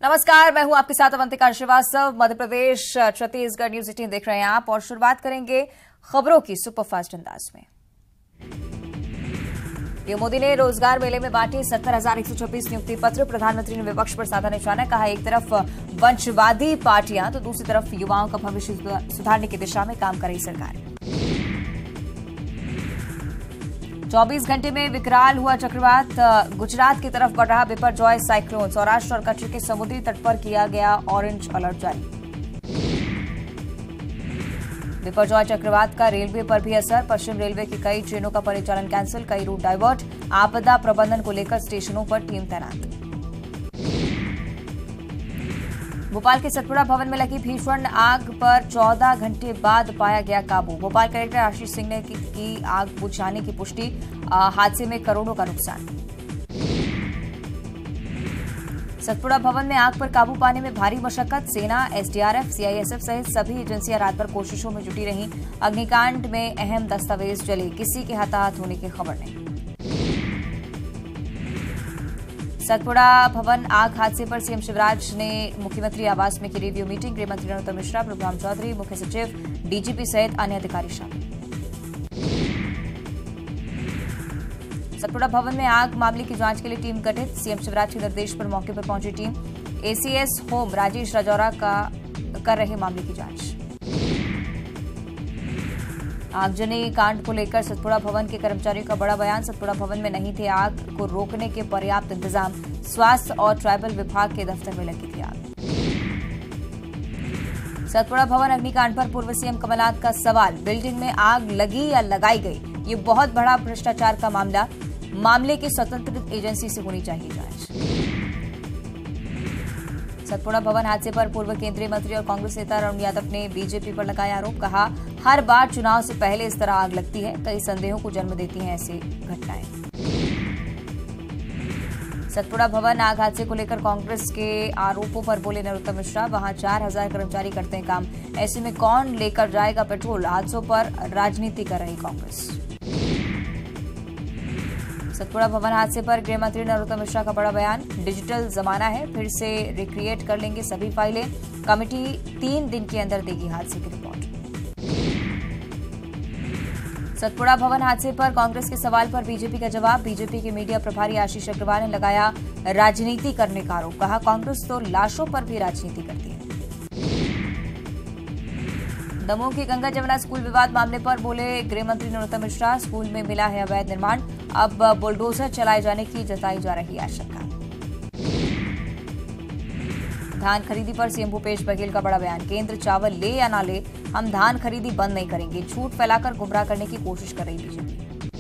नमस्कार, मैं हूं आपके साथ अवंतिका श्रीवास्तव। मध्य प्रदेश छत्तीसगढ़ न्यूज 18 देख रहे हैं आप और शुरुआत करेंगे खबरों की सुपरफास्ट अंदाज में। पीएम मोदी ने रोजगार मेले में बांटे 70,126 नियुक्ति पत्र। प्रधानमंत्री ने विपक्ष पर साधा निशाना, कहा एक तरफ वंशवादी पार्टियां तो दूसरी तरफ युवाओं का भविष्य सुधारने की दिशा में काम कर रही सरकार। 24 घंटे में विकराल हुआ चक्रवात, गुजरात की तरफ बढ़ रहा बिपरजॉय साइक्लोन। सौराष्ट्र और कच्छ के समुद्री तट पर किया गया ऑरेंज अलर्ट जारी। बिपरजॉय चक्रवात का रेलवे पर भी असर, पश्चिम रेलवे की कई ट्रेनों का परिचालन कैंसिल, कई रूट डाइवर्ट। आपदा प्रबंधन को लेकर स्टेशनों पर टीम तैनात। भोपाल के सतपुड़ा भवन में लगी भीषण आग पर 14 घंटे बाद पाया गया काबू। भोपाल कलेक्टर आशीष सिंह ने की आग बुझाने की पुष्टि। हादसे में करोड़ों का नुकसान। सतपुड़ा भवन में आग पर काबू पाने में भारी मशक्कत, सेना, एसडीआरएफ, सीआईएसएफ सहित सभी एजेंसियां रात भर कोशिशों में जुटी रहीं। अग्निकांड में अहम दस्तावेज जले, किसी के हताहत होने की खबर नहीं। सतपुड़ा भवन आग हादसे पर सीएम शिवराज ने मुख्यमंत्री आवास में की रिव्यू मीटिंग। गृहमंत्री नरोत्तम मिश्रा, प्रभुराम चौधरी, मुख्य सचिव, डीजीपी सहित अन्य अधिकारी शामिल। सतपुड़ा भवन में आग मामले की जांच के लिए टीम गठित। सीएम शिवराज के निर्देश पर मौके पर पहुंची team. ACS home Rajesh Rajora कर रहे मामले की जांच। आगजनी कांड को लेकर सतपुड़ा भवन के कर्मचारियों का बड़ा बयान। सतपुड़ा भवन में नहीं थे आग को रोकने के पर्याप्त इंतजाम। स्वास्थ्य और ट्राइबल विभाग के दफ्तर में लगी थी आग। सतपुड़ा भवन अग्निकांड पर पूर्व सीएम कमलनाथ का सवाल, बिल्डिंग में आग लगी या लगाई गई, ये बहुत बड़ा भ्रष्टाचार का मामला, मामले की स्वतंत्र एजेंसी से होनी चाहिए जांच। सतपुड़ा भवन हादसे पर पूर्व केंद्रीय मंत्री और कांग्रेस नेता अरुण यादव ने बीजेपी पर लगाया आरोप, कहा हर बार चुनाव से पहले इस तरह आग लगती है, कई संदेहों को जन्म देती हैं ऐसी घटनाएं। सतपुड़ा भवन आग हादसे को लेकर कांग्रेस के आरोपों पर बोले नरोत्तम मिश्रा, वहां 4,000 कर्मचारी करते हैं काम, ऐसे में कौन लेकर जाएगा पेट्रोल। हादसों पर राजनीति कर रही कांग्रेस। सतपुड़ा भवन हादसे पर गृहमंत्री नरोत्तम मिश्रा का बड़ा बयान, डिजिटल जमाना है, फिर से रिक्रिएट कर लेंगे सभी फाइलें। कमेटी 3 दिन के अंदर देगी हादसे की रिपोर्ट। सतपुड़ा भवन हादसे पर कांग्रेस के सवाल पर बीजेपी का जवाब। बीजेपी के मीडिया प्रभारी आशीष अग्रवाल ने लगाया राजनीति करने का आरोप, कहा कांग्रेस तो लाशों पर भी राजनीति करती है। दमोह के गंगा जमुना स्कूल विवाद मामले पर बोले गृहमंत्री नरोत्तम मिश्रा, स्कूल में मिला है अवैध निर्माण, अब बुलडोजर चलाए जाने की जताई जा रही आशंका। धान खरीदी पर सीएम भूपेश बघेल का बड़ा बयान, केंद्र चावल ले या ना ले, हम धान खरीदी बंद नहीं करेंगे। झूठ फैलाकर गुमराह करने की कोशिश कर रही बीजेपी।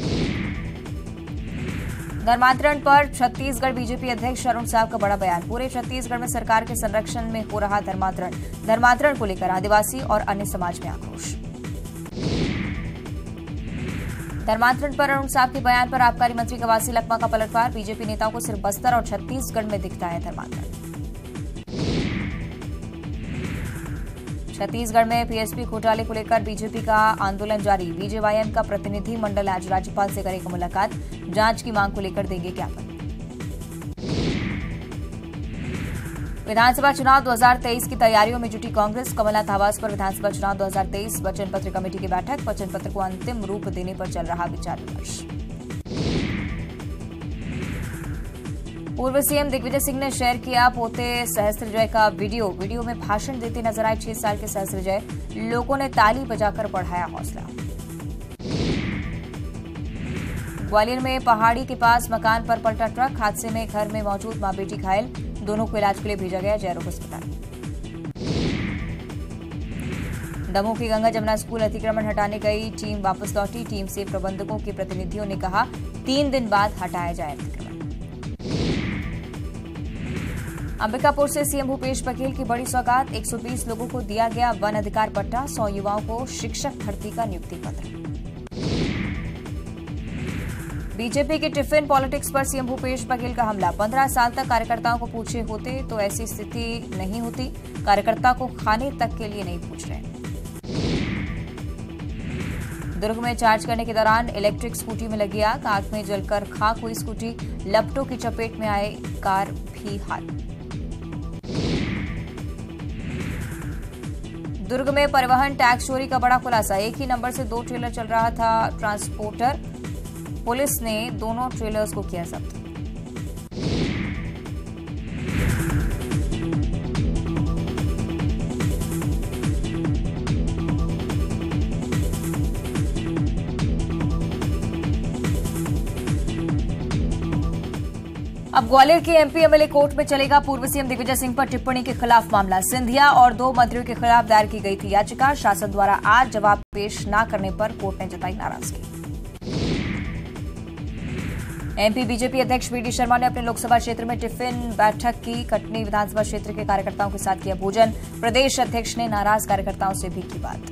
धर्मांतरण पर छत्तीसगढ़ बीजेपी अध्यक्ष अरुण साव का बड़ा बयान, पूरे छत्तीसगढ़ में सरकार के संरक्षण में हो रहा धर्मांतरण। धर्मांतरण को लेकर आदिवासी और अन्य समाज में आक्रोश। धर्मांतरण पर अरुण साव के बयान पर आबकारी मंत्री कवासी लखमा का पलटवार, बीजेपी नेताओं को सिर्फ बस्तर और छत्तीसगढ़ में दिखता है धर्मांतरण। छत्तीसगढ़ में पीएसपी घोटाले को लेकर बीजेपी का आंदोलन जारी। बीजेवाईएम का प्रतिनिधि मंडल आज राज्यपाल से करेगा मुलाकात, जांच की मांग को लेकर देंगे ज्ञापन। विधानसभा चुनाव 2023 की तैयारियों में जुटी कांग्रेस। कमलनाथ आवास पर विधानसभा चुनाव 2023 वचन पत्र कमेटी की बैठक, वचन पत्र को अंतिम रूप देने पर चल रहा विचार विमर्श। पूर्व सीएम दिग्विजय सिंह ने शेयर किया पोते सहस्त्रजय का वीडियो में भाषण देते नजर आए 6 साल के सहस्त्रजय, लोगों ने ताली बजाकर बढ़ाया हौसला। ग्वालियर में पहाड़ी के पास मकान पर पलटा ट्रक, हादसे में घर में मौजूद मां बेटी घायल, दोनों को इलाज के लिए भेजा गया जयरोग अस्पताल। दमोह की गंगा जमुना स्कूल अतिक्रमण हटाने गई टीम वापस लौटी, टीम से प्रबंधकों के प्रतिनिधियों ने कहा 3 दिन बाद हटाया जाए अतिक्रमण। अंबिकापुर से सीएम भूपेश बघेल की बड़ी सौगात, 120 लोगों को दिया गया वन अधिकार पट्टा, 100 युवाओं को शिक्षक भर्ती का नियुक्ति पत्र। बीजेपी की टिफिन पॉलिटिक्स पर सीएम भूपेश बघेल का हमला, 15 साल तक कार्यकर्ताओं को पूछे होते तो ऐसी स्थिति नहीं होती, कार्यकर्ता को खाने तक के लिए नहीं पूछ रहे। दुर्ग में चार्ज करने के दौरान इलेक्ट्रिक स्कूटी में लगी आग में जलकर खाक हुई स्कूटी, लपटों की चपेट में आए कार भी हाल। दुर्ग में परिवहन टैक्स चोरी का बड़ा खुलासा। एक ही नंबर से 2 ट्रेलर चल रहा था ट्रांसपोर्टर। पुलिस ने दोनों ट्रेलर्स को किया जब्त। अब ग्वालियर के एमपी एमएलए कोर्ट में चलेगा पूर्व सीएम दिग्विजय सिंह पर टिप्पणी के खिलाफ मामला। सिंधिया और 2 मंत्रियों के खिलाफ दायर की गई थी याचिका। शासन द्वारा आज जवाब पेश न करने पर कोर्ट ने जताई नाराजगी। एमपी बीजेपी अध्यक्ष वीडी शर्मा ने अपने लोकसभा क्षेत्र में टिफिन बैठक की। कटनी विधानसभा क्षेत्र के कार्यकर्ताओं के साथ किया भोजन। प्रदेश अध्यक्ष ने नाराज कार्यकर्ताओं से भी की बात।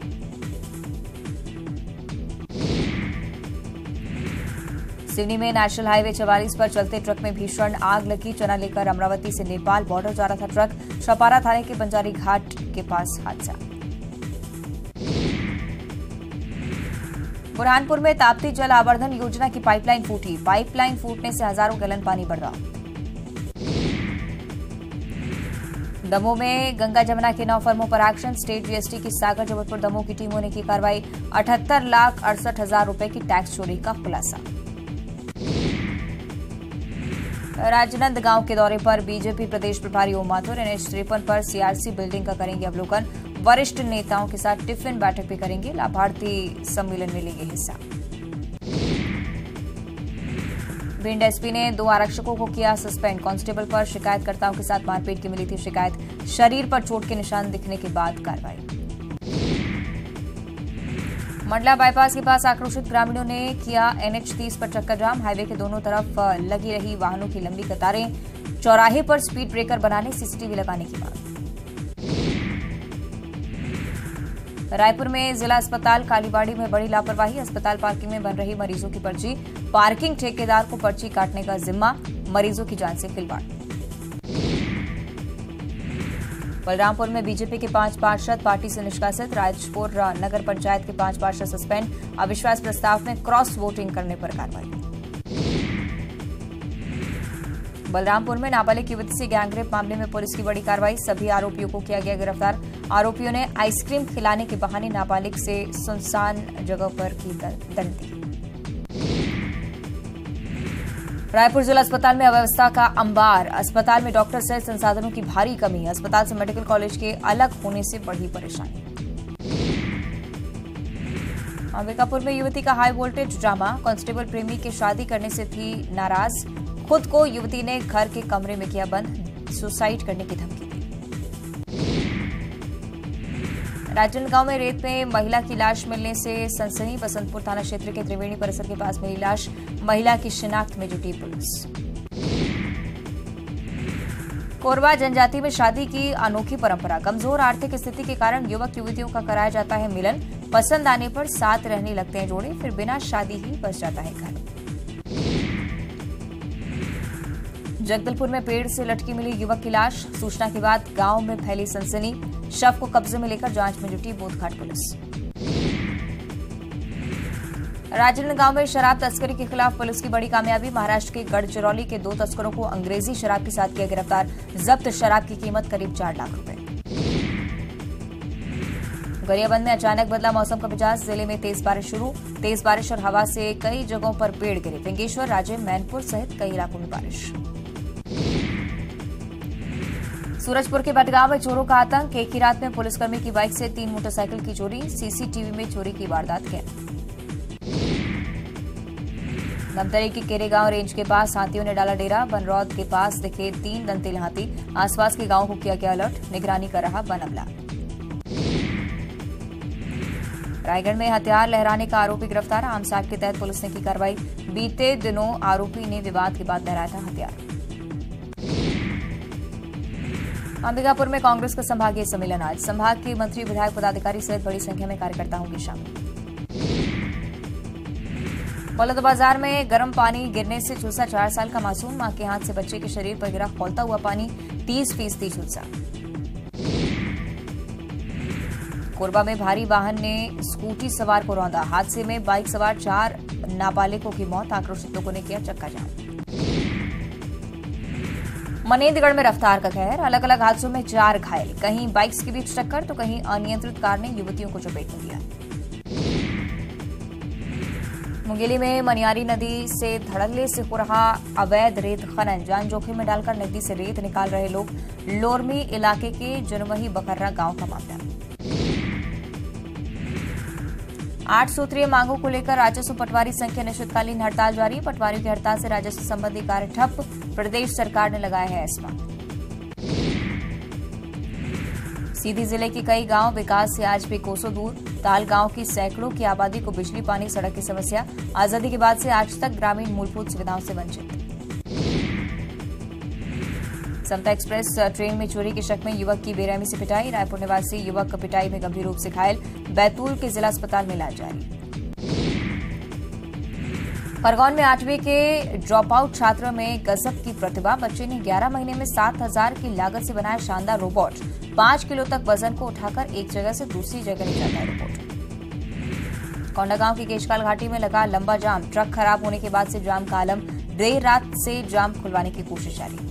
सिवनी में नेशनल हाईवे 44 पर चलते ट्रक में भीषण आग लगी। चना लेकर अमरावती से नेपाल बॉर्डर जा रहा था ट्रक। छपारा थाने के बंजारी घाट के पास हादसा। बुरहानपुर में ताप्ती जल आवर्धन योजना की पाइपलाइन फूटी। पाइपलाइन फूटने से हजारों गैलन पानी बढ़ रहा। दमोह में गंगा जमुना के 9 फर्मों पर एक्शन। स्टेट जीएसटी की सागर जबलपुर दमोह की टीमों ने की कार्रवाई। 78,68,000 रुपए की टैक्स चोरी का खुलासा। राजनंद गांव के दौरे पर बीजेपी प्रदेश प्रभारी ओम माथुर NH 53 पर सीआरसी बिल्डिंग का करेंगे अवलोकन। वरिष्ठ नेताओं के साथ टिफिन बैठक भी करेंगे। लाभार्थी सम्मेलन में लेंगे हिस्सा। भिंड एसपी ने 2 आरक्षकों को किया सस्पेंड। कांस्टेबल पर शिकायतकर्ताओं के साथ मारपीट की मिली थी शिकायत। शरीर पर चोट के निशान दिखने के बाद कार्रवाई। मंडला बाईपास के पास आक्रोशित ग्रामीणों ने किया NH 30 पर चक्का जाम। हाईवे के दोनों तरफ लगी रही वाहनों की लंबी कतारें। चौराहे पर स्पीड ब्रेकर बनाने, सीसीटीवी लगाने की मांग। रायपुर में जिला अस्पताल कालीबाड़ी में बड़ी लापरवाही। अस्पताल पार्किंग में बन रही मरीजों की पर्ची। पार्किंग ठेकेदार को पर्ची काटने का जिम्मा। मरीजों की जान से खिलवाड़। बलरामपुर में बीजेपी के 5 पार्षद पार्टी से निष्कासित। राजपुर नगर पंचायत के 5 पार्षद सस्पेंड। अविश्वास प्रस्ताव में क्रॉस वोटिंग करने पर कार्रवाई। बलरामपुर में नाबालिग युवती से गैंगरेप मामले में पुलिस की बड़ी कार्रवाई। सभी आरोपियों को किया गया गिरफ्तार। आरोपियों ने आइसक्रीम खिलाने के बहाने नाबालिग से सुनसान जगह पर की दंडी। रायपुर जिला अस्पताल में अव्यवस्था का अंबार। अस्पताल में डॉक्टर सहित संसाधनों की भारी कमी। अस्पताल से मेडिकल कॉलेज के अलग होने से बढ़ी परेशानी। अंबिकापुर में युवती का हाई वोल्टेज ड्रामा। कांस्टेबल प्रेमी के शादी करने से थी नाराज। खुद को युवती ने घर के कमरे में किया बंद। सुसाइड करने की धमकी दी। राजनांदगांव में रेत में महिला की लाश मिलने से सनसनी। बसंतपुर थाना क्षेत्र के त्रिवेणी परिसर के पास मिली लाश। महिला की शिनाख्त में जुटी पुलिस। कोरबा जनजाति में शादी की अनोखी परंपरा। कमजोर आर्थिक स्थिति के कारण युवक युवतियों का कराया जाता है मिलन। पसंद आने पर साथ रहने लगते हैं जोड़े, फिर बिना शादी ही बस जाता है घर। जगदलपुर में पेड़ से लटकी मिली युवक की लाश। सूचना के बाद गांव में फैली सनसनी। शव को कब्जे में लेकर जांच में जुटी बोधघाट पुलिस। राजनांदगांव में शराब तस्करी के खिलाफ पुलिस की बड़ी कामयाबी। महाराष्ट्र के गढ़चिरौली के 2 तस्करों को अंग्रेजी शराब के साथ किया गिरफ्तार। जब्त शराब की कीमत करीब 4 लाख रुपए। गरियाबंद में अचानक बदला मौसम का मिजाज। जिले में तेज बारिश शुरू। तेज बारिश और हवा से कई जगहों पर पेड़ गिरे। फिंगेश्वर, राजे, मैनपुर सहित कई इलाकों में बारिश। सूरजपुर के भटगांव में चोरों का आतंक। एक ही रात में पुलिसकर्मी की बाइक से 3 मोटरसाइकिल की चोरी। सीसीटीवी में चोरी की वारदात कैद। धमतरी के केरेगांव रेंज के पास हाथियों ने डाला डेरा। बनरौद के पास दिखे 3 दंतेल हाथी। आसपास के गांवों को किया गया अलर्ट। निगरानी कर रहा वन अमला। रायगढ़ में हथियार लहराने का आरोपी गिरफ्तार। आम साठ के तहत पुलिस ने की कार्रवाई। बीते दिनों आरोपी ने विवाद के बाद लहराया था हथियार। अंबिकापुर में कांग्रेस का संभागीय सम्मेलन आज। संभाग के मंत्री, विधायक, पदाधिकारी सहित बड़ी संख्या में कार्यकर्ता होंगे शामिल। बलौदाबाजार में गर्म पानी गिरने से झुलसा 4 साल का मासूम। मां के हाथ से बच्चे के शरीर पर गिरा खौलता हुआ पानी। 30% झुलसा। कोरबा में भारी वाहन ने स्कूटी सवार को रौंदा। हादसे में बाइक सवार 4 नाबालिगों की मौत। आक्रोशित लोगों ने किया चक्का जाम। मनेंद्रगढ़ में रफ्तार का कहर, अलग अलग हादसों में 4 घायल, कहीं बाइक्स के बीच टक्कर तो कहीं अनियंत्रित कार ने युवतियों को चपेट में लिया। मुंगेली में मनियारी नदी से धड़ल्ले से हो रहा अवैध रेत खनन, जान जोखिम में डालकर नदी से रेत निकाल रहे लोग। लोरमी इलाके के जनवही बकर्रा गांव का मामला। 8 सूत्रीय मांगों को लेकर राजस्व पटवारी संघ की अनिश्चितकालीन हड़ताल जारी, पटवारियों की हड़ताल से राजस्व संबंधी कार्य ठप, प्रदेश सरकार ने लगाया है एस्मा। सीधी जिले के कई गांव विकास से आज भी कोसों दूर, ताल गांव की सैकड़ों की आबादी को बिजली पानी सड़क की समस्या, आजादी के बाद से आज तक ग्रामीण मूलभूत सुविधाओं से वंचित। समता एक्सप्रेस ट्रेन में चोरी के शक में युवक की बेरहमी से पिटाई, रायपुर निवासी युवक पिटाई में गंभीर रूप से घायल, बैतूल के जिला अस्पताल में इलाज जारी। खरगोन में 8वीं के ड्रॉप आउट छात्र में गजब की प्रतिभा, बच्चे ने 11 महीने में 7,000 की लागत से बनाया शानदार रोबोट, 5 किलो तक वजन को उठाकर एक जगह से दूसरी जगह ले जाता है रोबोट। कोंडागांव की केशकाल घाटी में लगा लंबा जाम, ट्रक खराब होने के बाद से जाम का आलम, देर रात से जाम खुलवाने की कोशिश जारी।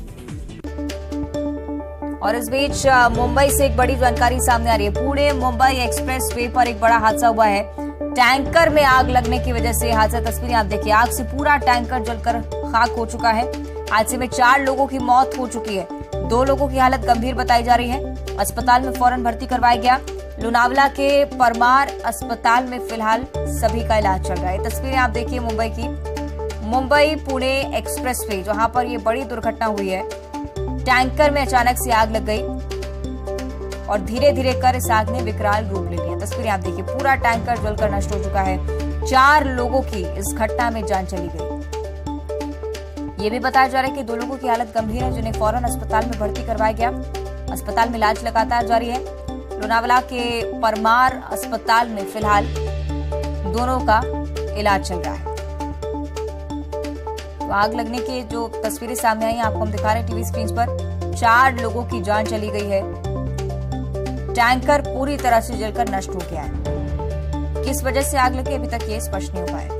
और इस बीच मुंबई से एक बड़ी जानकारी सामने आ रही है। पुणे मुंबई एक्सप्रेस वे पर एक बड़ा हादसा हुआ है, टैंकर में आग लगने की वजह से हादसा। तस्वीरें आप देखिए, आग से पूरा टैंकर जलकर खाक हो चुका है। हादसे में 4 लोगों की मौत हो चुकी है, 2 लोगों की हालत गंभीर बताई जा रही है, अस्पताल में फौरन भर्ती करवाया गया। लोनावला के परमार अस्पताल में फिलहाल सभी का इलाज चल रहा है। तस्वीरें आप देखिए मुंबई की, मुंबई पुणे एक्सप्रेस वे जहां पर यह बड़ी दुर्घटना हुई है। टैंकर में अचानक से आग लग गई और धीरे धीरे कर इस आग ने विकराल रूप ले लिया। तस्वीरें आप देखिए, पूरा टैंकर जलकर नष्ट हो चुका है, 4 लोगों की इस घटना में जान चली गई। ये भी बताया जा रहा है कि 2 लोगों की हालत गंभीर है, जिन्हें फौरन अस्पताल में भर्ती करवाया गया। अस्पताल में इलाज लगातार जारी है। लोनावला के परमार अस्पताल में फिलहाल दोनों का इलाज चल रहा है। तो आग लगने की जो तस्वीरें सामने आई आपको हम दिखा रहे हैं टीवी स्क्रीन पर, 4 लोगों की जान चली गई है, टैंकर पूरी तरह से जलकर नष्ट हो गया है। किस वजह से आग लगी अभी तक ये स्पष्ट नहीं हो पाया।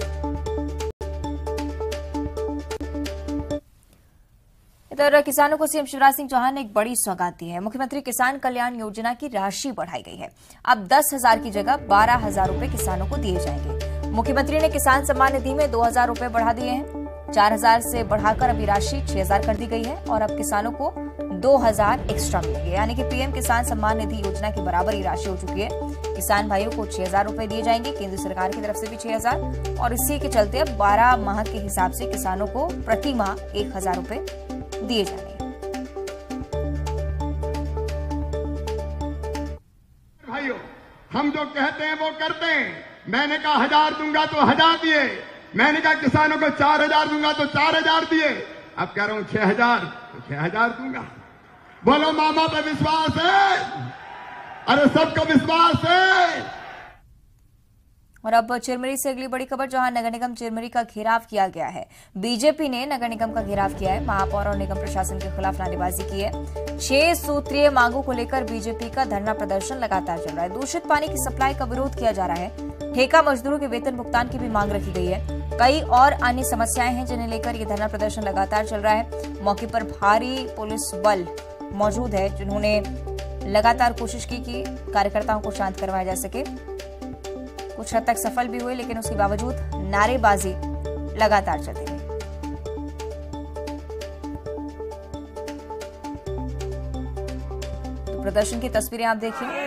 इधर किसानों को सीएम शिवराज सिंह चौहान ने एक बड़ी सौगात दी है। मुख्यमंत्री किसान कल्याण योजना की राशि बढ़ाई गई है, अब 10,000 की जगह 12,000 रूपये किसानों को दिए जाएंगे। मुख्यमंत्री ने किसान सम्मान निधि में 2,000 रूपये बढ़ा दिए हैं, 4,000 से बढ़ाकर अभी राशि 6,000 कर दी गई है और अब किसानों को 2,000 एक्स्ट्रा मिलेंगे, यानी कि पीएम किसान सम्मान निधि योजना के बराबर ही राशि हो चुकी है। किसान भाइयों को 6,000 रूपये दिए जाएंगे, केंद्र सरकार की तरफ से भी 6,000, और इसी के चलते अब 12 माह के हिसाब से किसानों को प्रति माह 1,000 रूपये दिए जाएंगे। भाइयों, हम जो कहते हैं वो करते हैं। मैंने कहा 1,000 दूंगा तो 1,000 दिए, मैंने कहा किसानों को 4,000 दूंगा तो 4,000 दिए, अब कह रहा हूं 6,000 तो 6,000 दूंगा। बोलो मामा पे विश्वास है? अरे सबको विश्वास है। और अब चिरमिरी से अगली बड़ी खबर, जहां नगर निगम चिरमिरी का घेराव किया गया है। बीजेपी ने नगर निगम का घेराव किया है, महापौर और निगम प्रशासन के खिलाफ नारेबाजी की है। 6 सूत्रीय मांगों को लेकर बीजेपी का धरना प्रदर्शन लगातार चल रहा है। दूषित पानी की सप्लाई का विरोध किया जा रहा है, ठेका मजदूरों के वेतन भुगतान की भी मांग रखी गई है। कई और अन्य समस्याएं हैं जिन्हें लेकर ये धरना प्रदर्शन लगातार चल रहा है। मौके पर भारी पुलिस बल मौजूद है, जिन्होंने लगातार कोशिश की कि कार्यकर्ताओं को शांत करवाया जा सके। कुछ हद तक सफल भी हुए, लेकिन उसके बावजूद नारेबाजी लगातार चलती रही। तो प्रदर्शन की तस्वीरें आप देखिए।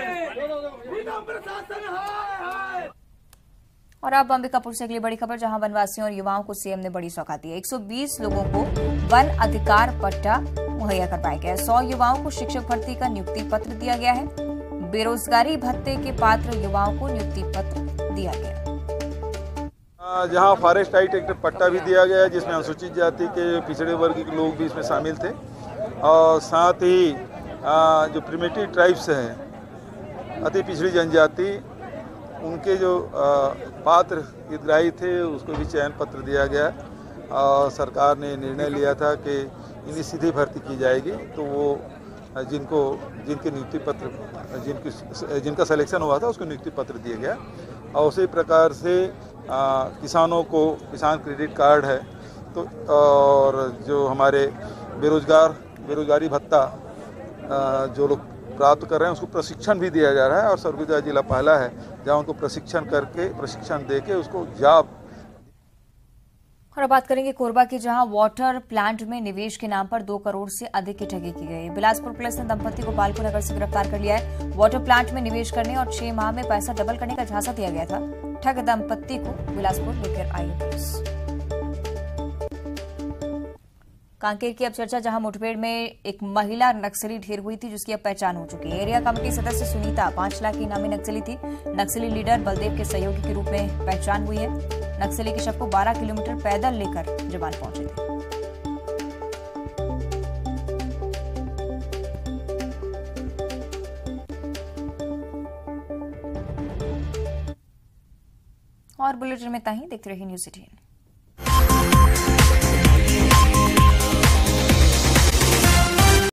और अब अंबिकापुर से अगली बड़ी खबर, जहां वनवासियों और युवाओं को सीएम ने बड़ी सौगात दी है। 120 लोगों को वन अधिकार पट्टा मुहैया करवाया गया है। 100 युवाओं को शिक्षक भर्ती का नियुक्ति पत्र दिया गया है। बेरोजगारी भत्ते के पात्र युवाओं को नियुक्ति पत्र दिया गया। जहां फॉरेस्ट राइट एक्ट पट्टा भी दिया गया, जिसमें अनुसूचित जाति के पिछड़े वर्ग के लोग भी इसमें शामिल थे, और साथ ही जो प्रिमिटिव ट्राइब्स हैं, अति पिछड़ी जनजाति, उनके जो पात्र हितग्राही थे उसको भी चयन पत्र दिया गया। और सरकार ने निर्णय लिया था कि इनकी सीधी भर्ती की जाएगी, तो वो जिनके नियुक्ति पत्र जिनका सिलेक्शन हुआ था उसको नियुक्ति पत्र दिया गया। और उसी प्रकार से किसानों को किसान क्रेडिट कार्ड है, तो और जो हमारे बेरोजगार बेरोजगारी भत्ता जो लोग प्राप्त कर रहे हैं उसको प्रशिक्षण भी दिया जा रहा है और सरगुजा जिला पहला है जहां उनको प्रशिक्षण दे के उसको जॉब। और अब बात करेंगे कोरबा की, जहां वाटर प्लांट में निवेश के नाम पर 2 करोड़ से अधिक की ठगी की गई। बिलासपुर पुलिस ने दंपति को बालको नगर से गिरफ्तार कर लिया है। वाटर प्लांट में निवेश करने और 6 माह में पैसा डबल करने का झांसा दिया गया था। ठग दंपति को बिलासपुर लेकर आई पुलिस। कांकेर की अब चर्चा, जहां मुठभेड़ में एक महिला नक्सली ढेर हुई थी जिसकी अब पहचान हो चुकी है। एरिया कमेटी सदस्य सुनीता 5 लाख की इनामी नक्सली थी। नक्सली लीडर बलदेव के सहयोगी के रूप में पहचान हुई है। नक्सली के शव को 12 किलोमीटर पैदल लेकर जवान पहुंचे थे। और बुलेटिन में इतना ही। देखते रहिए न्यूज़ 18।